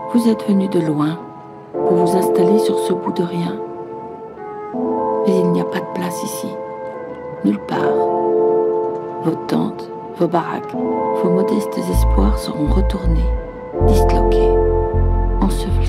Vous êtes venu de loin pour vous installer sur ce bout de rien. Mais il n'y a pas de place ici, nulle part. Vos tentes, vos baraques, vos modestes espoirs seront retournés, disloqués, ensevelis.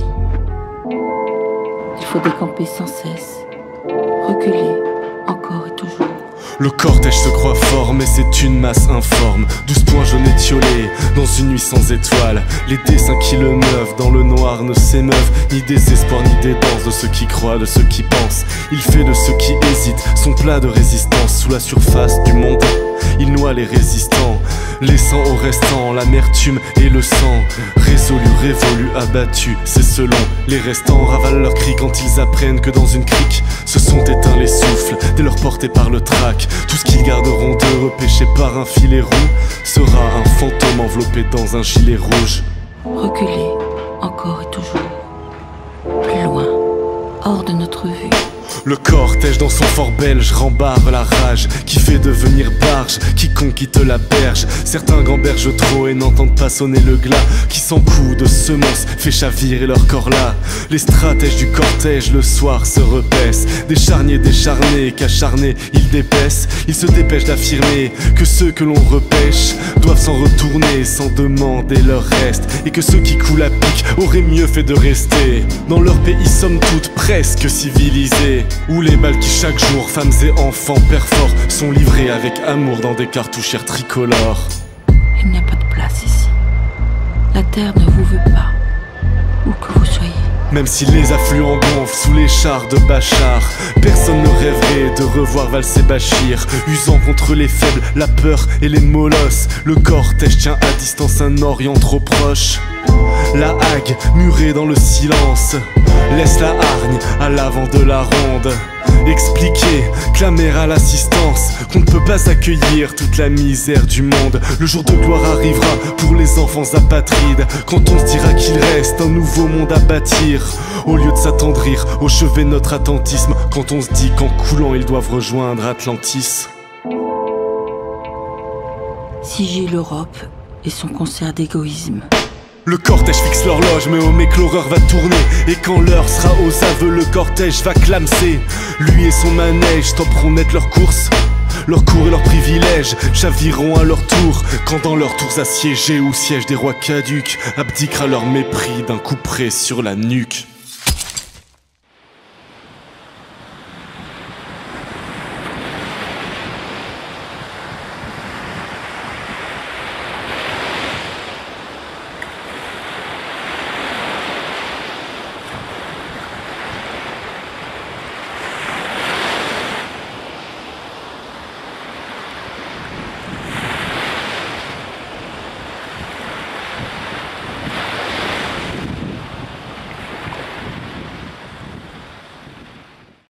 Il faut décamper sans cesse, reculer encore et toujours. Le cortège se croit fort, mais c'est une masse informe. 12 points jaunes étiolés, dans une nuit sans étoiles. Les dessins qui le meuvent, dans le noir ne s'émeuvent. Ni des espoirs, ni des danses, de ceux qui croient, de ceux qui pensent. Il fait de ceux qui hésitent, son plat de résistance. Sous la surface du monde, il noie les résistants, laissant aux restants l'amertume et le sang. Résolus, révolus, abattus, c'est selon. Les restants ravalent leurs cris quand ils apprennent que dans une crique se sont éteints les souffles, dès leur portés par le trac. Tout ce qu'ils garderont d'eux, repêché par un filet roux, sera un fantôme enveloppé dans un gilet rouge. Reculer encore et toujours, plus loin, hors de notre vue. Le cortège dans son fort belge rembarre la rage qui fait devenir barge quiconque quitte la berge. Certains gambergent trop et n'entendent pas sonner le glas qui sans coup de semonce fait chavirer leur corps là. Les stratèges du cortège le soir se repaissent, des charniers décharnés qu'acharnés ils dépaissent. Ils se dépêchent d'affirmer que ceux que l'on repêche doivent s'en retourner sans demander leur reste, et que ceux qui coulent à pic auraient mieux fait de rester dans leur pays somme toute presque civilisé, où les balles qui chaque jour, femmes et enfants perforent, sont livrés avec amour dans des cartouchières tricolores. Il n'y a pas de place ici. La terre ne vous veut pas, où que vous soyez. Même si les affluents gonflent sous les chars de Bachar, personne ne rêverait de revoir valser Bachir, usant contre les faibles, la peur et les molosses. Le cortège tient à distance un Orient trop proche. La hague, murée dans le silence, laisse la hargne à l'avant de la ronde. Expliquer, clamer à l'assistance qu'on ne peut pas accueillir toute la misère du monde. Le jour de gloire arrivera pour les enfants apatrides, quand on se dira qu'il reste un nouveau monde à bâtir, au lieu de s'attendrir au chevet de notre attentisme, quand on se dit qu'en coulant ils doivent rejoindre Atlantis. Sigile l'Europe et son concert d'égoïsme. Le cortège fixe l'horloge, mais au mec l'horreur va tourner. Et quand l'heure sera aux aveux, le cortège va clamser. Lui et son manège stopperont net leur course. Leur cours et leurs privilèges chaviront à leur tour, quand dans leurs tours assiégées où siègent des rois caducs abdiquera leur mépris d'un coup près sur la nuque.